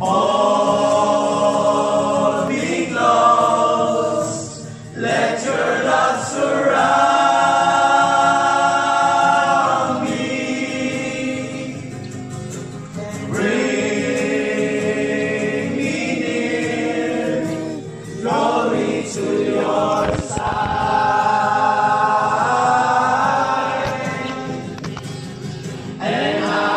Hold me close, let your love surround me. Bring me near, draw me to your side, and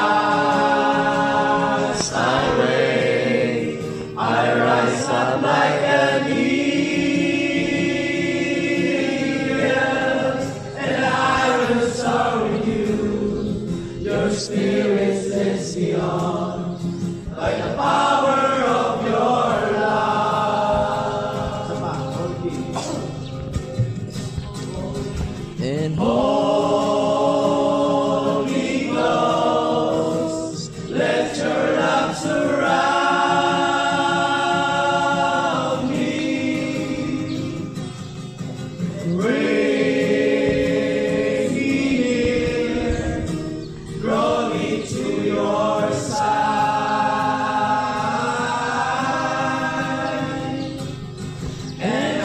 as I wait, I rise up like an eagle, and I will soar with you. Your spirit lives beyond by the power of your love. And Hold me close, let your love surround me. Bring me near, draw me to your side, and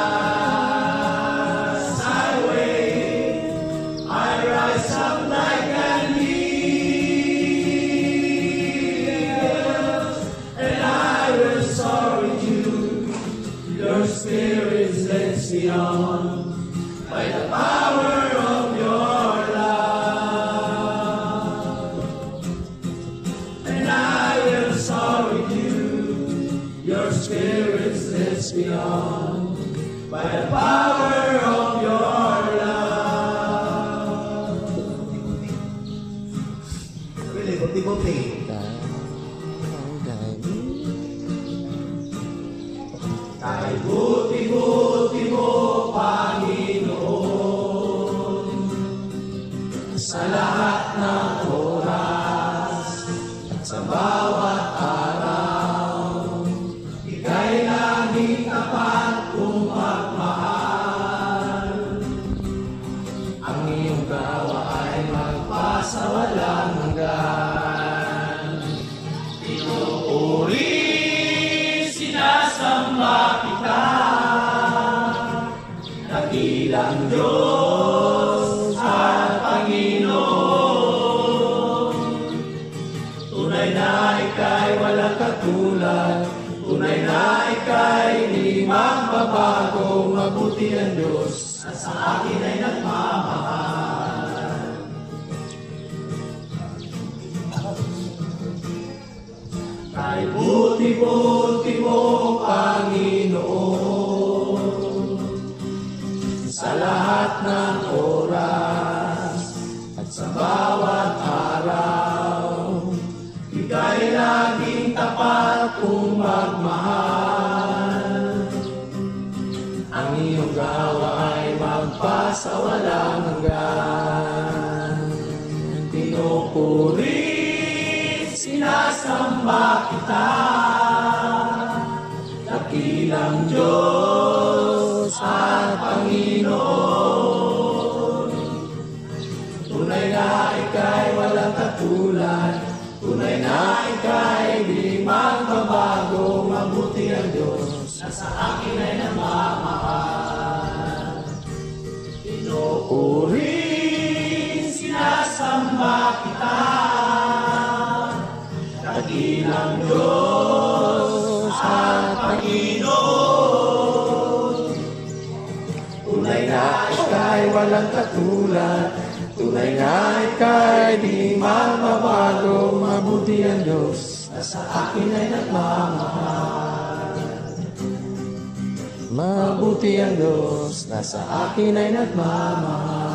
as I wait, I rise up like an eagle, and I will soar with you. Your spirit lives beyond by the power of your love, and I will soar with you. Your spirit lives beyond by the power of your love. Really, buti-buti. Kay buti-buti mo, Panginoon, sa lahat ng oras at sa bawat araw. Ika'y laging tapat kung magmahal. Ang iyong gawa ay magpasawalang hanggan. Pinupuri, sinasamba kita, dakilang Diyos at Panginoon. Tunay na ika'y walang katulad, tunay na ika'y di magbabago. Mabuti ang Diyos at sa akin ay nagmamahal. Kay buti-buti mo, Panginoon, sa lahat ng oras at sa bawat araw. Ika'y laging tapat kung magmahal. Ang iyong gawa ay magpasawalang hanggan. Pinupuri, sinasamba kita, dakilang Diyos at Panginoon. Tunay na ika'y walang katulad, tunay na ika'y di magbabago. Mabuti ang Diyos na sa akin ay nagmamahal. Pinupuri, sinasamba kita, dakilang Diyos at Panginoon. Tunay na ika'y walang katulad, tunay na ika'y di magbabago. Mabuti ang Diyos na sa akin ay nagmamahal. Mabuti ang Diyos na sa akin ay nagmamahal.